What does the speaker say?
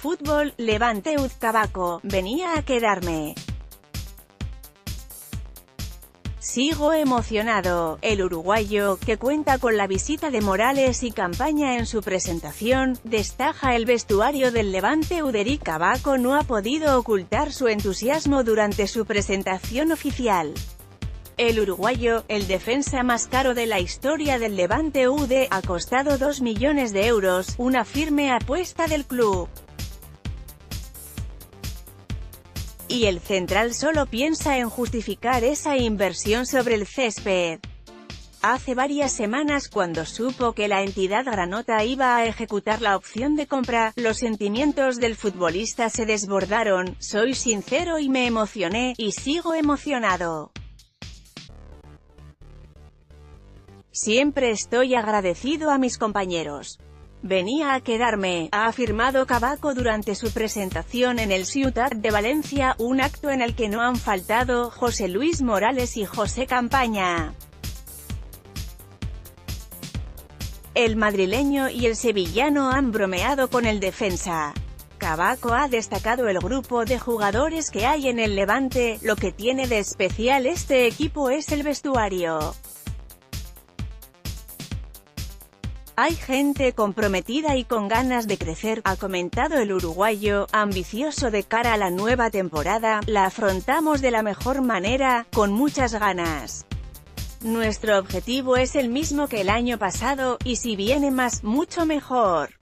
fútbol, Levante UD Cabaco, venía a quedarme. Sigo emocionado. El uruguayo, que cuenta con la visita de Morales y Campaña en su presentación, destaca el vestuario del Levante UD. Eric Cabaco no ha podido ocultar su entusiasmo durante su presentación oficial. El uruguayo, el defensa más caro de la historia del Levante UD, ha costado 2 millones de euros, una firme apuesta del club. Y el central solo piensa en justificar esa inversión sobre el césped. Hace varias semanas, cuando supo que la entidad granota iba a ejecutar la opción de compra, los sentimientos del futbolista se desbordaron. Soy sincero y me emocioné, y sigo emocionado. Siempre estoy agradecido a mis compañeros. Venía a quedarme, ha afirmado Cabaco durante su presentación en el Ciutat de Valencia, un acto en el que no han faltado José Luis Morales y José Campaña. El madrileño y el sevillano han bromeado con el defensa. Cabaco ha destacado el grupo de jugadores que hay en el Levante. Lo que tiene de especial este equipo es el vestuario. Hay gente comprometida y con ganas de crecer, ha comentado el uruguayo, ambicioso de cara a la nueva temporada. La afrontamos de la mejor manera, con muchas ganas. Nuestro objetivo es el mismo que el año pasado, y si viene más, mucho mejor.